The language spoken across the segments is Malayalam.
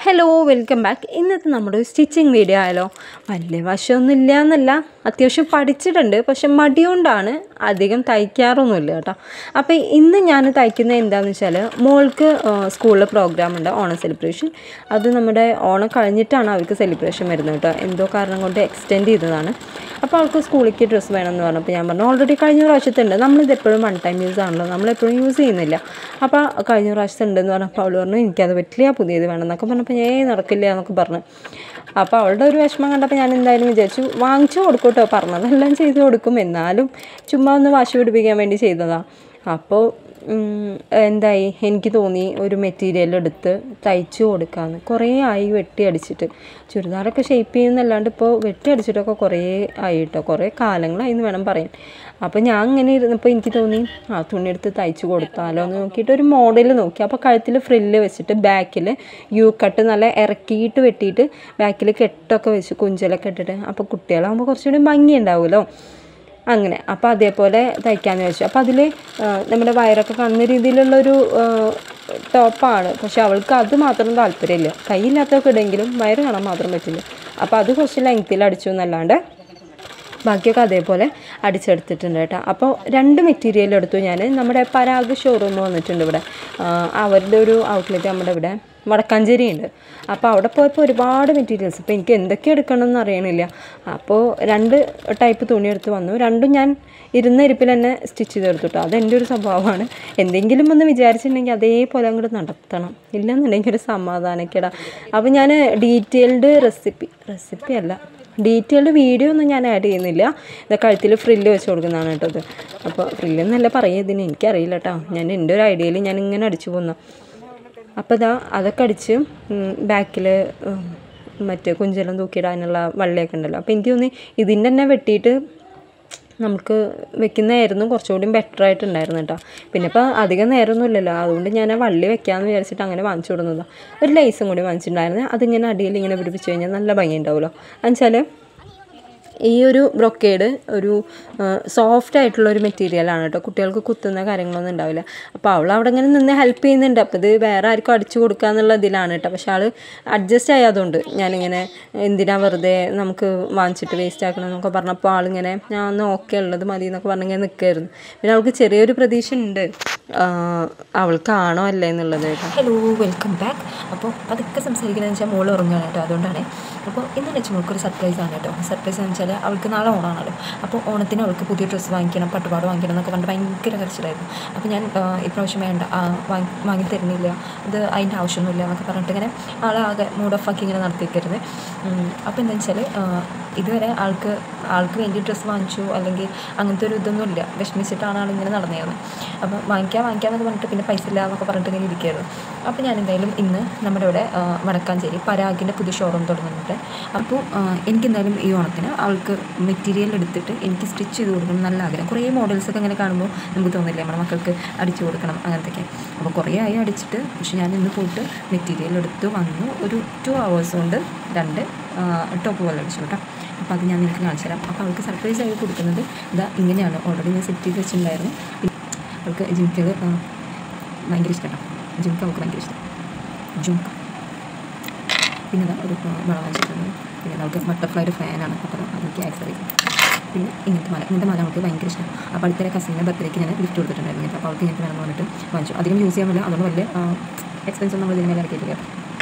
Hello welcome back. ഇന്നത്തെ നമ്മുടെ ഒരു സ്റ്റിച്ചിങ് വീഡിയോ ആയാലോ. വലിയ വശമൊന്നുമില്ല എന്നല്ല, അത്യാവശ്യം പഠിച്ചിട്ടുണ്ട്, പക്ഷെ മടി കൊണ്ടാണ് അധികം തയ്ക്കാറൊന്നുമില്ല കേട്ടോ. അപ്പോൾ ഇന്ന് ഞാൻ തയ്ക്കുന്നത് എന്താണെന്ന് വെച്ചാൽ, മോൾക്ക് സ്കൂളിൽ പ്രോഗ്രാം ഉണ്ട്, ഓണം സെലിബ്രേഷൻ. അത് നമ്മുടെ ഓണം കഴിഞ്ഞിട്ടാണ് അവർക്ക് സെലിബ്രേഷൻ വരുന്നത് കേട്ടോ. എന്തോ കാരണം കൊണ്ട് എക്സ്റ്റെൻഡ് ചെയ്തതാണ്. അപ്പോൾ അവൾക്ക് സ്കൂളിലേക്ക് ഡ്രസ്സ് വേണമെന്ന് പറഞ്ഞപ്പോൾ ഞാൻ പറഞ്ഞു ഓൾറെഡി കഴിഞ്ഞ പ്രാവശ്യത്തുണ്ട്, നമ്മളിതെപ്പോഴും വൺ ടൈം യൂസ് ആണല്ലോ, നമ്മളെപ്പോഴും യൂസ് ചെയ്യുന്നില്ല. അപ്പോൾ കഴിഞ്ഞ പ്രാവശ്യത്തെ ഉണ്ടെന്ന് പറഞ്ഞപ്പോൾ അവൾ പറഞ്ഞു എനിക്കത് പറ്റില്ല, പുതിയത് വേണം എന്നൊക്കെ പറഞ്ഞപ്പോൾ നടക്കില്ല എന്നൊക്കെ പറഞ്ഞു. അപ്പോൾ അവളുടെ ഒരു വിഷമം കണ്ടപ്പോൾ ഞാൻ എന്തായാലും വിചാരിച്ചു വാങ്ങിച്ചു കൊടുക്കും കേട്ടോ. പറഞ്ഞതെല്ലാം ചെയ്ത് കൊടുക്കും, എന്നാലും ചുമ്മാ ഒന്ന് വാശി പിടിപ്പിക്കാൻ വേണ്ടി ചെയ്തതാണ്. അപ്പോൾ എന്തായി, എനിക്ക് തോന്നി ഒരു മെറ്റീരിയൽ എടുത്ത് തയ്ച്ചു കൊടുക്കാമെന്ന്. കുറേ ആയി വെട്ടി അടിച്ചിട്ട്, ചുരിദാറൊക്കെ ഷേപ്പ് ചെയ്യുന്നല്ലാണ്ട് ഇപ്പോൾ വെട്ടി അടിച്ചിട്ടൊക്കെ കുറേ ആയി കേട്ടോ, കുറേ കാലങ്ങളായി എന്ന് വേണം പറയാൻ. അപ്പോൾ ഞാൻ ഇങ്ങനെ ഇരുന്നപ്പോൾ എനിക്ക് തോന്നി തുണിയെടുത്ത് തയ്ച്ചു കൊടുത്താലോ എന്ന് നോക്കിയിട്ട് ഒരു മോഡൽ നോക്കി. അപ്പോൾ കഴുത്തിൽ ഫ്രില്ല് വെച്ചിട്ട് ബാക്കിൽ യു കട്ട് നല്ല ഇറക്കിയിട്ട് വെട്ടിയിട്ട് ബാക്കിൽ കെട്ടൊക്കെ വെച്ച് കുഞ്ചലൊക്കെ ഇട്ടിട്ട്, അപ്പോൾ കുട്ടികളാകുമ്പോൾ കുറച്ചുകൂടി ഭംഗി ഉണ്ടാവുമല്ലോ അങ്ങനെ. അപ്പോൾ അതേപോലെ തയ്ക്കാമെന്ന് വെച്ചു. അപ്പോൾ അതിൽ നമ്മുടെ വയറൊക്കെ കാണുന്ന രീതിയിലുള്ളൊരു ടോപ്പാണ്, പക്ഷെ അവൾക്ക് അത് മാത്രം താല്പര്യമില്ല. കൈയില്ലാത്തതൊക്കെ ഇടെങ്കിലും വയറ് കാണാൻ മാത്രം പറ്റില്ല. അപ്പോൾ അത് കുറച്ച് ലെങ്ത്തിൽ അടിച്ചു എന്നല്ലാണ്ട് ബാക്കിയൊക്കെ അതേപോലെ അടിച്ചെടുത്തിട്ടുണ്ട് കേട്ടോ. അപ്പോൾ രണ്ട് മെറ്റീരിയൽ എടുത്തു ഞാൻ. നമ്മുടെ പരാഗ് ഷോറൂം വന്നിട്ടുണ്ട് ഇവിടെ, അവരുടെ ഒരു ഔട്ട്ലെറ്റ് നമ്മുടെ ഇവിടെ വടക്കാഞ്ചേരി ഉണ്ട്. അപ്പോൾ അവിടെ പോയപ്പോൾ ഒരുപാട് മെറ്റീരിയൽസ്, ഇപ്പോൾ എനിക്ക് എന്തൊക്കെ എടുക്കണമെന്ന് അറിയണില്ല. അപ്പോൾ രണ്ട് ടൈപ്പ് തുണി എടുത്ത് വന്നു. രണ്ടും ഞാൻ ഇരുന്ന ഇരിപ്പിൽ തന്നെ സ്റ്റിച്ച് ചെയ്തെടുത്തു കേട്ടോ. അതെൻ്റെ ഒരു സ്വഭാവമാണ്. എന്തെങ്കിലും ഒന്ന് വിചാരിച്ചിട്ടുണ്ടെങ്കിൽ അതേപോലെ അങ്ങോട്ട് നടത്തണം, ഇല്ലെന്നുണ്ടെങ്കിൽ ഒരു സമാധാനക്കേടാ. അപ്പോൾ ഞാൻ ഡീറ്റെയിൽഡ് ഡീറ്റെയിൽഡ് വീഡിയോ ഒന്നും ഞാൻ ആഡ് ചെയ്യുന്നില്ല. ഇത് കഴുത്തിൽ ഫ്രില്ല് വെച്ച് കൊടുക്കുന്നതാണ് കേട്ടോ ഇത്. അപ്പോൾ ഫ്രില്ലെന്നല്ല പറയുക, ഇതിന് എനിക്കറിയില്ല കേട്ടോ. ഞാൻ എൻ്റെ ഒരു ഐഡിയയിൽ ഞാൻ ഇങ്ങനെ അടിച്ചു പോകുന്ന. അപ്പോൾ അതൊക്കെ അടിച്ച് ബാക്കിൽ മറ്റേ കുഞ്ചെല്ലാം തൂക്കിയിടാനുള്ള വള്ളിയൊക്കെ ഉണ്ടല്ലോ. അപ്പോൾ എനിക്ക് തോന്നി ഇതിൻ്റെ തന്നെ വെട്ടിയിട്ട് നമുക്ക് വെക്കുന്നതായിരുന്നു കുറച്ചുകൂടി ബെറ്റർ ആയിട്ടുണ്ടായിരുന്നു കേട്ടോ. പിന്നെ ഇപ്പോൾ അധികം നേരമൊന്നും ഇല്ലല്ലോ, അതുകൊണ്ട് ഞാൻ ആ വള്ളി വെക്കാമെന്ന് വിചാരിച്ചിട്ട് അങ്ങനെ വാങ്ങിച്ചു കൊടുക്കുന്നതാണ്. ഒരു ലേസും കൂടി വാങ്ങിച്ചിട്ടുണ്ടായിരുന്നു. അതിങ്ങനെ അടിയിൽ ഇങ്ങനെ പിടിപ്പിച്ച് കഴിഞ്ഞാൽ നല്ല ഭംഗി ഉണ്ടാവുമല്ലോ. എന്നുവെച്ചാൽ ഈ ഒരു ബ്രൊക്കേഡ് ഒരു സോഫ്റ്റ് ആയിട്ടുള്ളൊരു മെറ്റീരിയലാണ് കേട്ടോ. കുട്ടികൾക്ക് കുത്തുന്ന കാര്യങ്ങളൊന്നും ഉണ്ടാവില്ല. അപ്പോൾ അവൾ അവിടെ ഇങ്ങനെ നിന്ന് ഹെൽപ്പ് ചെയ്യുന്നുണ്ട്. അപ്പോൾ ഇത് വേറെ ആർക്കും അടിച്ചു കൊടുക്കുക എന്നുള്ള ഇതിലാണ് കേട്ടോ. പക്ഷെ ആൾ അഡ്ജസ്റ്റ് ആയതുകൊണ്ട് ഞാനിങ്ങനെ എന്തിനാ വെറുതെ നമുക്ക് വാങ്ങിച്ചിട്ട് വേസ്റ്റ് ആക്കണം എന്നൊക്കെ പറഞ്ഞപ്പോൾ ആളിങ്ങനെ ഞാൻ ഒന്ന് ഓക്കെ ഉള്ളത് മതി എന്നൊക്കെ പറഞ്ഞിങ്ങനെ നിൽക്കുമായിരുന്നു. പിന്നെ അവൾക്ക് ചെറിയൊരു പ്രതീക്ഷ ഉണ്ട്, അവൾക്കാണോ അല്ലേ എന്നുള്ളത് കേട്ടോ. Hello welcome back. അപ്പോൾ അതൊക്കെ സംസാരിക്കുന്നത് വെച്ചാൽ മോൾ ഉറങ്ങുകയാണ് കേട്ടോ, അതുകൊണ്ടാണ്. അപ്പോൾ ഇന്ന് വെച്ച് മോൾക്കൊരു സർപ്രൈസാണ് കേട്ടോ. സർപ്രൈസ് എന്ന് വെച്ചാൽ അവൾക്ക് നാളെ ഓണമാണല്ലോ. അപ്പോൾ ഓണത്തിന് അവൾക്ക് പുതിയ ഡ്രസ്സ് വാങ്ങിക്കണം, പട്ടുപാട് വാങ്ങിക്കണം എന്നൊക്കെ പറഞ്ഞിട്ട് ഭയങ്കര കരച്ചിലായിരുന്നു. അപ്പോൾ ഞാൻ ഇപ്രാവശ്യം വേണ്ട, വാങ്ങി തരുന്നില്ല, ഇത് അതിൻ്റെ ആവശ്യമൊന്നുമില്ല എന്നൊക്കെ പറഞ്ഞിട്ട് ഇങ്ങനെ ആളാകെ മൂഡ് ഓഫ് ആക്കി ഇങ്ങനെ നടത്തിക്കരുത്. അപ്പോൾ എന്താണെന്ന് വെച്ചാൽ ഇതുവരെ ആൾക്ക് വേണ്ടി ഡ്രസ്സ് വാങ്ങിച്ചു അല്ലെങ്കിൽ അങ്ങനത്തെ ഒരു ഇതൊന്നും ഇല്ല, വിഷമിച്ചിട്ടാണ് ആളിങ്ങനെ നടന്നിരുന്നത്. അപ്പോൾ വാങ്ങിക്കാമെന്നൊക്കെ പറഞ്ഞിട്ട് പിന്നെ പൈസ ഇല്ല എന്നൊക്കെ പറഞ്ഞിട്ട് ഇങ്ങനെ ഇരിക്കുകയായിരുന്നു. അപ്പോൾ ഞാൻ എന്തായാലും ഇന്ന് നമ്മുടെ ഇവിടെ വടക്കാഞ്ചേരി പരാഗിൻ്റെ പുതിയ ഷോറൂം തുടങ്ങുന്നുണ്ട്. അപ്പോൾ എനിക്കെന്തായാലും ഈ ഓണത്തിന് അവൾക്ക് മെറ്റീരിയൽ എടുത്തിട്ട് എനിക്ക് സ്റ്റിച്ച് ചെയ്ത് കൊടുക്കണം നല്ല ആഗ്രഹം. കുറേ മോഡൽസൊക്കെ ഇങ്ങനെ കാണുമ്പോൾ നമുക്ക് തോന്നില്ലേ നമ്മുടെ മക്കൾക്ക് അടിച്ചു കൊടുക്കണം അങ്ങനത്തെയൊക്കെ. അപ്പോൾ കുറേ ആയി അടിച്ചിട്ട്, പക്ഷെ ഞാൻ ഇന്ന് പോയിട്ട് മെറ്റീരിയൽ എടുത്ത് വന്നു. ഒരു 2 hours കൊണ്ട് 2 ടോപ്പ് പോലെ അടിച്ചു കേട്ടോ. അപ്പോൾ അത് ഞാൻ നിങ്ങൾക്ക് കാണിച്ചു തരാം. അപ്പോൾ അവൾക്ക് സർപ്രൈസ് ആയി കൊടുക്കുന്നത് ഇതാ ഇങ്ങനെയാണ്. ഓൾറെഡി ഞാൻ സെറ്റ് ചെയ്ത് വെച്ചിട്ടുണ്ടായിരുന്നു. അവൾക്ക് ജിംക്കകൾ ഭയങ്കര ഇഷ്ടമാണ്. ജിംക്ക അവൾക്ക് ഭയങ്കര ഇഷ്ടം, ജുംക്ക. പിന്നെ ഇതാ ഒരു വള വാങ്ങിച്ചിട്ടുണ്ട്. പിന്നെ അവൾക്ക് ബട്ടർഫ്ലൈയുടെ ഫാനാണ്, അപ്പോൾ അതൊക്കെ ആക്സറൈസ്. പിന്നെ ഇങ്ങനത്തെ മല അവൾക്ക് ഭയങ്കര ഇഷ്ടം. അപ്പോൾ അടുത്ത കസിൻ്റെ ബർത്ത്ഡേക്ക് ഞാൻ ഗിഫ്റ്റ് കൊടുത്തിട്ടുണ്ടായിരുന്നു. അപ്പോൾ അവൾക്ക് ഇങ്ങനത്തെ വേണമെന്ന് പറഞ്ഞിട്ട് വാങ്ങിച്ചു. അധികം യൂസ് ചെയ്യാൻ പറ്റില്ല, അതുകൊണ്ട് വലിയ എക്സ്പെൻസ് ഒന്നും നമ്മൾ ഇതിന് മേലെ ഇറക്കിയിട്ടില്ല.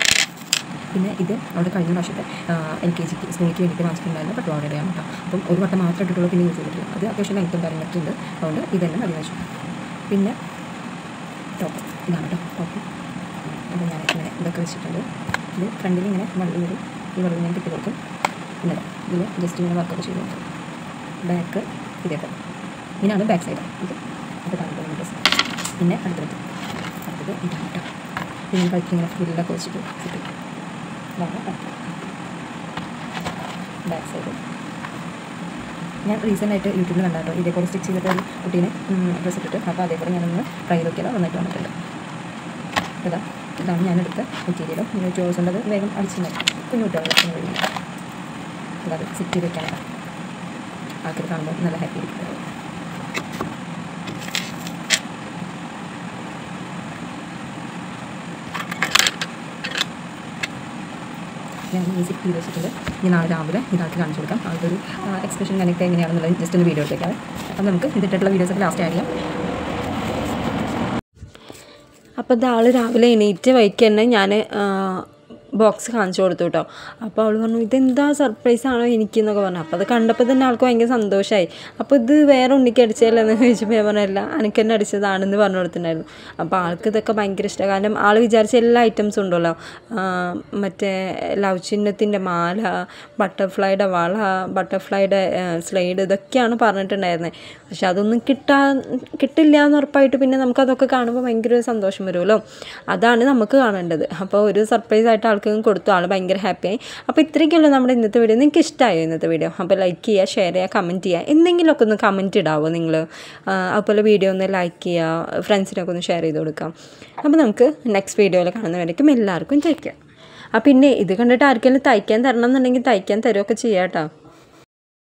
പിന്നെ ഇത് അവിടെ കഴിഞ്ഞ പ്രാവശ്യത്തെ LKG സ്കൂളിലേക്ക് വേണ്ടിയിട്ട് വാങ്ങിച്ചിട്ടുണ്ടായിരുന്നു പട്ടുപാവാടയാണ് കേട്ടോ. അപ്പം ഒരു വട്ടം മാത്രം ഇട്ടിട്ടുള്ളൂ, പിന്നെ യൂസ് ചെയ്തിട്ടില്ല. അത് അത്യാവശ്യം ലെങ്ത്തും കാര്യങ്ങളൊക്കെ ഉണ്ട്, അതുകൊണ്ട് ഇതെല്ലാം മതി വെച്ചു. പിന്നെ ടോപ്പ് ഇതാണ് കേട്ടോ ടോപ്പ്. അപ്പോൾ ഞാൻ ഇങ്ങനെ ഇതൊക്കെ വെച്ചിട്ടുണ്ട്. ഇത് ഫ്രണ്ടിൽ ഇങ്ങനെ വള്ളി വരും, ഈ വള്ളി ഞാൻ കിട്ടി കൊടുക്കും. പിന്നെ ഇതിൽ ജസ്റ്റ് ഇങ്ങനെ വർക്കൊക്കെ ചെയ്ത് കൊടുക്കും. ബാക്ക് ഇതൊക്കെ ഇതിനാണ് ബാക്ക് സൈഡ്. ഇത് അപ്പോൾ താല്പര്യം ഡ്രസ്സ്. പിന്നെ അടുത്തത് ഇതാണ് കേട്ടോ. പിന്നെ കളിക്ക് ഇങ്ങനെ ഫുള്ളൊക്കെ വെച്ചിട്ട് കിട്ടും. ബാക്ക് സൈഡ് ഞാൻ റീസെൻ്റായിട്ട് യൂട്യൂബിൽ കണ്ട കേട്ടോ, ഇതേപോലെ സ്റ്റിച്ച് ചെയ്തിട്ട് ഒരു കുട്ടീനെ ഡ്രസ്സ് ഇട്ടിട്ട്. അപ്പോൾ അതേപോലെ ഞാനൊന്ന് ട്രൈ നോക്കിയാലോ നന്നായിട്ട് വന്നിട്ടുണ്ട്. ഇതാണ് ഞാനെടുത്ത മെറ്റീരിയലും. 2 hours കൊണ്ട് അത് വേഗം അടിച്ചിട്ടുണ്ടായി. കുഞ്ഞു കുട്ടികളെ കഴിഞ്ഞു അതായത് സെറ്റ് ചെയ്ത് വെക്കാനാണ്. ആൾക്കാർ കാണുമ്പോൾ നല്ല ഹാപ്പി ആയിരിക്കും. ഞാൻ ഈ സെറ്റ് ചെയ്ത് വെച്ചിട്ടുണ്ട്. ഇനി നാളെ രാവിലെ ഇതാക്കി കാണിച്ചു കൊടുക്കാം. അതൊരു എക്സ്പ്രഷൻ കണക്ട് എങ്ങനെയാണെന്നുള്ളത് ജസ്റ്റ് ഒന്ന് വീഡിയോ എടുത്തേക്കാം. അപ്പോൾ നമുക്ക് ഇതിട്ടുള്ള വീഡിയോസൊക്കെ ലാസ്റ്റ് ആഡ് ചെയ്യാം. അപ്പോൾ ഇത് ആൾ രാവിലെ എണീറ്റ് വൈക്ക് തന്നെ ഞാൻ ബോക്സ് കാണിച്ചു കൊടുത്തു കേട്ടോ. അപ്പോൾ അവൾ പറഞ്ഞു ഇതെന്താ സർപ്രൈസാണോ എനിക്കെന്നൊക്കെ പറഞ്ഞു. അപ്പോൾ അത് കണ്ടപ്പോൾ തന്നെ ആൾക്ക് ഭയങ്കര സന്തോഷമായി. അപ്പോൾ ഇത് വേറെ ഉണ്ണിക്ക് അടിച്ചതല്ലെന്ന് ചോദിച്ചപ്പോൾ ഞാൻ പറഞ്ഞല്ല എനിക്ക് തന്നെ അടിച്ചതാണെന്ന് പറഞ്ഞു കൊടുത്തിട്ടുണ്ടായിരുന്നു. അപ്പോൾ ആൾക്ക് ഇതൊക്കെ ഭയങ്കര ഇഷ്ടമാണ്. കാരണം ആൾ വിചാരിച്ച എല്ലാ ഐറ്റംസും ഉണ്ടല്ലോ, മറ്റേ ലവ് ചിഹ്നത്തിൻ്റെ മാല, ബട്ടർഫ്ലൈയുടെ വള, ബട്ടർഫ്ലൈയുടെ സ്ലൈഡ്, ഇതൊക്കെയാണ് പറഞ്ഞിട്ടുണ്ടായിരുന്നത്. പക്ഷെ അതൊന്നും കിട്ടില്ല എന്ന് ഉറപ്പായിട്ട് പിന്നെ നമുക്കതൊക്കെ കാണുമ്പോൾ ഭയങ്കര ഒരു സന്തോഷം വരുമല്ലോ. അതാണ് നമുക്ക് കാണേണ്ടത്. അപ്പോൾ ഒരു സർപ്രൈസ് ആയിട്ട് ആൾക്ക് കൊടുത്തു. ആൾ ഭയങ്കര ഹാപ്പിയായി. അപ്പോൾ ഇത്രയൊക്കെയുള്ളൂ നമ്മുടെ ഇന്നത്തെ വീഡിയോ. നിങ്ങൾക്ക് ഇഷ്ടമായോ ഇന്നത്തെ വീഡിയോ? അപ്പോൾ ലൈക്ക് ചെയ്യുക, ഷെയർ ചെയ്യുക, കമൻറ്റ് ചെയ്യുക. എന്തെങ്കിലുമൊക്കെ ഒന്ന് കമൻറ്റ് ഇടാവോ നിങ്ങൾ? അതുപോലെ വീഡിയോ ഒന്ന് ലൈക്ക് ചെയ്യുക, ഫ്രണ്ട്സിനൊക്കെ ഒന്ന് ഷെയർ ചെയ്ത് കൊടുക്കാം. അപ്പോൾ നമുക്ക് നെക്സ്റ്റ് വീഡിയോയിൽ കാണുന്നവരേക്കും എല്ലാവർക്കും തയ്ക്കാം. പിന്നെ ഇത് കണ്ടിട്ട് ആർക്കെങ്കിലും തയ്ക്കാൻ തരണം എന്നുണ്ടെങ്കിൽ തയ്ക്കാൻ തരുമൊക്കെ ചെയ്യാം കേട്ടോ.